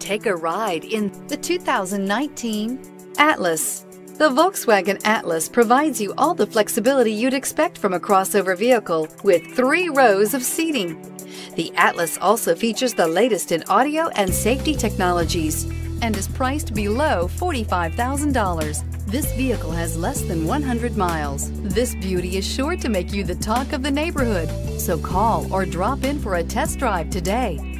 Take a ride in the 2019 Atlas. The Volkswagen Atlas provides you all the flexibility you'd expect from a crossover vehicle with 3 rows of seating. The Atlas also features the latest in audio and safety technologies and is priced below $45,000. This vehicle has less than 100 miles. This beauty is sure to make you the talk of the neighborhood. So call or drop in for a test drive today.